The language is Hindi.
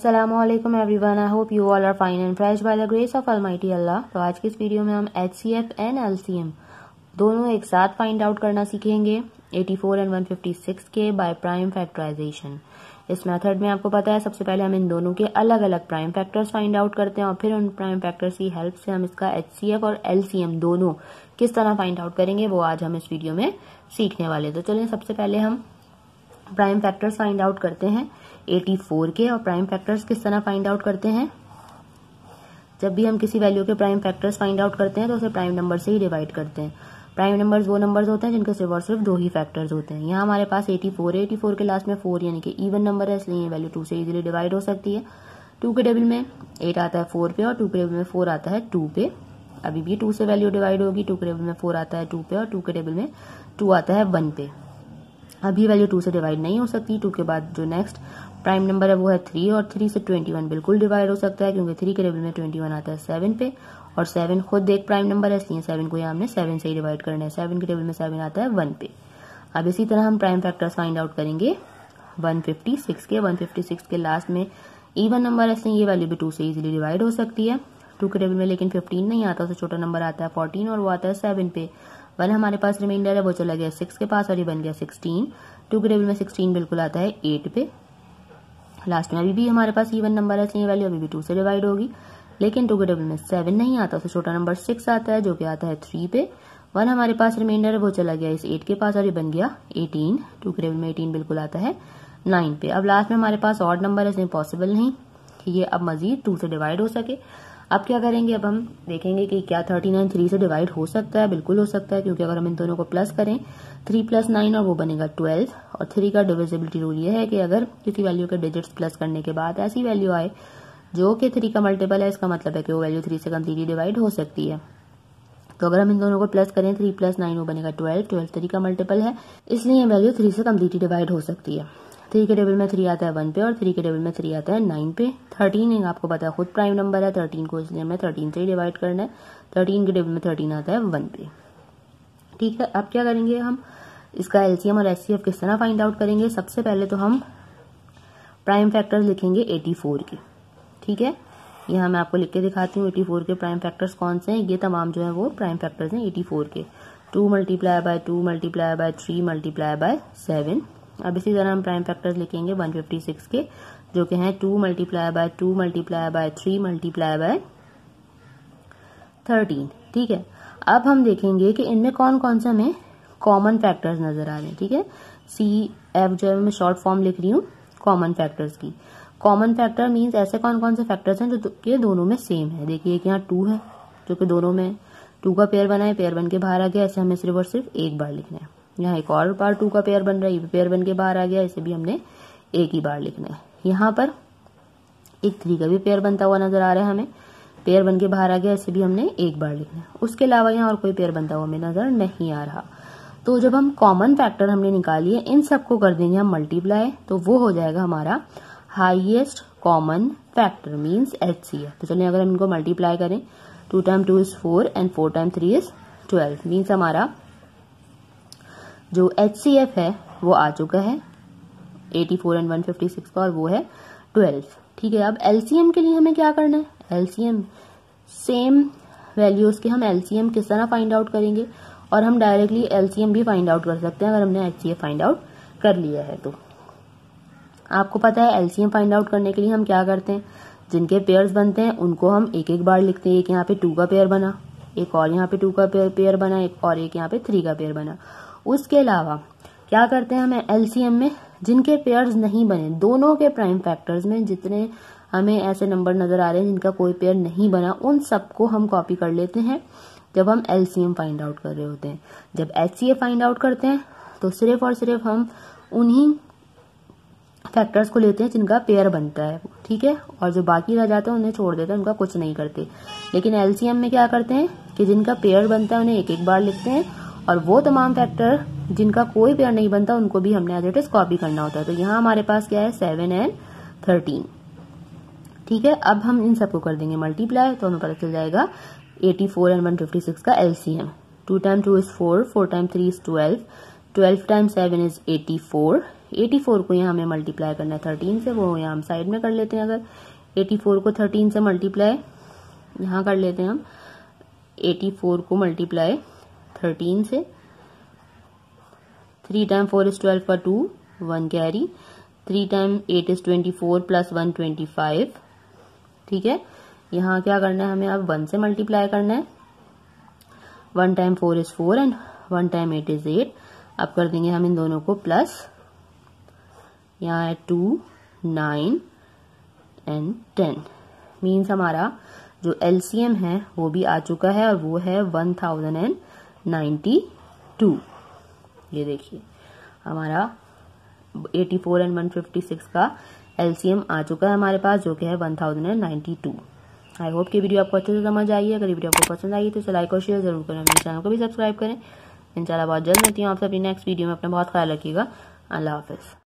Assalamualaikum everyone. I hope you all are fine and fresh by the grace of Almighty Allah. तो आज की इस वीडियो में हम HCF एंड LCM दोनों एक साथ फाइंड आउट करना सीखेंगे 84 एंड 156 के बाय प्राइम फैक्टराइजेशन। इस मेथड में आपको पता है सबसे पहले हम इन दोनों के अलग अलग प्राइम फैक्टर्स फाइंड आउट करते हैं और फिर उन प्राइम फैक्टर्स की हेल्प से हम इसका HCF और LCM दोनों किस तरह फाइंड आउट करेंगे वो आज हम इस वीडियो में सीखने वाले। तो चलिए सबसे पहले हम प्राइम फैक्टर्स फाइंड आउट करते हैं 84 के। और प्राइम फैक्टर्स किस तरह फाइंड आउट करते हैं, जब भी हम किसी वैल्यू के प्राइम फैक्टर्स फाइंड आउट करते हैं तो उसे प्राइम नंबर से ही डिवाइड करते हैं। प्राइम नंबर्स वो नंबर्स होते हैं जिनके सिर्फ और सिर्फ दो ही फैक्टर्स होते हैं। यहाँ हमारे पास 84 है, 84 के लास्ट में 4 यानी कि इवन नंबर है, इसलिए ये वैल्यू 2 से इजीली डिवाइड हो सकती है। 2 के टेबल में 8 आता है 4 पे और 2 के टेबल में 4 आता है 2 पे। अभी भी 2 से वैल्यू डिवाइड होगी। 2 के टेबल में 4 आता है 2 पे और 2 के टेबल में 2 आता है 1 पे। अभी वैल्यू 2 से डिवाइड नहीं हो सकती। 2 के बाद जो नेक्स्ट प्राइम नंबर है वो है 3 और 3 से 21 बिल्कुल डिवाइड हो सकता है क्योंकि 3 के टेबल में 21 आता है 7 पे और 7 खुद एक प्राइम नंबर है, इसलिए 7 को यहाँ हमने 7 से ही डिवाइड करना है। 7 के टेबल में 7 आता है 1 पे। अब इसी तरह हम प्राइम फैक्टर्स फाइंड आउट करेंगे 156 के। 156 के लास्ट में इवन नंबर है, इसलिए ये वैल्यू भी 2 से इजीली डिवाइड हो सकती है। 2 के टेबल में लेकिन 15 नहीं आता, उससे छोटा नंबर आता है 14 और वो आता है 7 पे। 1 हमारे पास रिमाइंडर है, वो चला गया 6 के पास और ये बन गया 16। 2 के टेबल में 16 बिल्कुल आता है 8 पे। लास्ट में अभी भी हमारे पास इवन नंबर है, इसलिए वैल्यू अभी भी 2 से डिवाइड होगी। लेकिन 2 के टेबल में 7 नहीं आता, उससे छोटा नंबर 6 आता है जो कि आता है 3 पे। 1 हमारे पास रिमाइंडर है, वो चला गया इस 8 के पास और ये बन गया 18। 2 के टेबल में 18 बिल्कुल आता है 9 पे। अब लास्ट में हमारे पास ऑड नंबर है, इसलिए पॉसिबल नहीं कि ये अब मजीद 2 से डिवाइड हो सके। अब क्या करेंगे, अब हम देखेंगे कि क्या 39 3 से डिवाइड हो सकता है। बिल्कुल हो सकता है क्योंकि अगर हम इन दोनों को प्लस करें 3 + 9 और वो बनेगा 12। और 3 का डिविजिबिलिटी रूल ये है कि अगर किसी वैल्यू के डिजिट्स प्लस करने के बाद ऐसी वैल्यू आए जो कि 3 का मल्टीपल है, इसका मतलब है कि वो वैल्यू 3 से कम्प्लीटली डिवाइड हो सकती है। तो अगर हम इन दोनों को प्लस करें 3 + 9 वो बनेगा 12। 12 3 का मल्टीपल है, इसलिए ये वैल्यू 3 से कम्प्लीटली डिवाइड हो सकती है। 3 के टेबल में 3 आता है 1 पे और 3 के टेबल में 3 आता है 9 पे। 13 आपको पता है खुद प्राइम नंबर है 13 को, इसलिए हमें 13 से ही डिवाइड करना है। 13 के टेबल में 13 आता है 1 पे। ठीक है, अब क्या करेंगे, हम इसका एलसीएम और एचसीएफ किस तरह फाइंड आउट करेंगे। सबसे पहले तो हम प्राइम फैक्टर्स लिखेंगे 84 के। ठीक है, यहाँ मैं आपको लिख के दिखाती हूँ 84 के प्राइम फैक्टर्स कौन से हैं। ये तमाम जो है वो प्राइम फैक्टर्स हैं 84 के। 2 × 2 × 3 × 7। अब इसी तरह हम प्राइम फैक्टर्स लिखेंगे 156 के, जो कि हैं 2 × 2 × 3 × 13। ठीक है, अब हम देखेंगे कि इनमें कौन कौन से हमें कॉमन फैक्टर्स नजर आ रहे हैं। ठीक है, CF जो है मैं शॉर्ट फॉर्म लिख रही हूँ कॉमन फैक्टर्स की। कॉमन फैक्टर मीन्स ऐसे कौन कौन से फैक्टर्स हैं जो कि दोनों में सेम है। देखिए कि यहाँ 2 है जो कि दोनों में 2 का पेयर बना है, पेयर बन के बाहर आ गया, ऐसे हमें सिर्फ और सिर्फ एक बार लिखना है। यहाँ एक और बार 2 का पेयर बन रहा है, ये पेयर बन के बाहर आ गया, इसे भी हमने एक ही बार लिखना है। यहाँ पर एक 3 का भी पेयर बनता हुआ नजर आ रहा है, हमें पेयर बन के बाहर आ गया, इसे भी हमने एक बार लिखना है। उसके अलावा यहाँ और कोई पेयर बनता हुआ हमें नजर नहीं आ रहा। तो जब हम कॉमन फैक्टर हमने निकाली है, इन सबको कर देंगे हम मल्टीप्लाई, तो वो हो जाएगा हमारा highest common factor means HCF। तो चलिए अगर हम इनको मल्टीप्लाई करें 2 × 2 = 4 एंड 4 × 3 = 12 मीन्स हमारा जो HCF है वो आ चुका है 84 एंड 156 का और वो है 12। ठीक है, अब LCM के लिए हमें क्या करना है। LCM सेम वैल्यूज के हम LCM किस तरह फाइंड आउट करेंगे, और हम डायरेक्टली LCM भी फाइंड आउट कर सकते हैं अगर हमने HCF फाइंड आउट कर लिया है। तो आपको पता है LCM फाइंड आउट करने के लिए हम क्या करते हैं, जिनके पेयर्स बनते हैं उनको हम एक एक बार लिखते हैं। एक यहाँ पे 2 का पेयर बना, एक और यहाँ पे 2 का पेयर बना, एक और एक यहाँ पे 3 का पेयर बना। उसके अलावा क्या करते हैं, हमें LCM में जिनके पेयर्स नहीं बने, दोनों के प्राइम फैक्टर्स में जितने हमें ऐसे नंबर नजर आ रहे हैं जिनका कोई पेयर नहीं बना, उन सबको हम कॉपी कर लेते हैं जब हम LCM फाइंड आउट कर रहे होते हैं। जब HCF फाइंड आउट करते हैं तो सिर्फ और सिर्फ हम उन्हीं फैक्टर्स को लेते हैं जिनका पेयर बनता है। ठीक है, और जो बाकी रह जाते हैं उन्हें छोड़ देते हैं, उनका कुछ नहीं करते। लेकिन LCM में क्या करते हैं कि जिनका पेयर बनता है उन्हें एक एक बार लिखते हैं, और वो तमाम फैक्टर जिनका कोई पेयर नहीं बनता उनको भी हमने एज इट इज कॉपी करना होता है। तो यहाँ हमारे पास क्या है 7 एंड 13। ठीक है, अब हम इन सबको कर देंगे मल्टीप्लाई, तो हमें पता चल जाएगा 84 एंड 156 का LCM। 2 × 2 = 4, 4 × 3 = 12, 12 × 7 = 84, 84 को यहाँ हमें मल्टीप्लाई करना है 13 से, वो यहाँ हम साइड में कर लेते हैं। अगर 84 को 13 से मल्टीप्लाई यहाँ कर लेते हैं हम, 84 को मल्टीप्लाई 13 से, 3 टाइम 4 is 12 का 2, 1 कैरी, 3 टाइम 8 is 24 प्लस 1 25। ठीक है, यहाँ क्या करना है हमें, अब 1 से मल्टीप्लाई करना है। 1 time 4 is 4 and 1 time 8 is 8। अब कर देंगे हम इन दोनों को प्लस, यहाँ है 2, 9 एंड 10। मीन्स हमारा जो एलसीएम है वो भी आ चुका है और वो है 1092। ये देखिए हमारा 84 एंड 156 का एलसीएम आ चुका है हमारे पास, जो कि है 1092। आई होप कि वीडियो आपको अच्छे से समझ आई है। अगर ये वीडियो आपको पसंद आई तो इसे लाइक और शेयर जरूर करें, मेरे चैनल को भी सब्सक्राइब करें। इंशाल्लाह बहुत जल्द मिलती हूँ आप अपनी नेक्स्ट वीडियो में। अपना बहुत ख्याल रखिएगा। अल्लाह हाफिज़।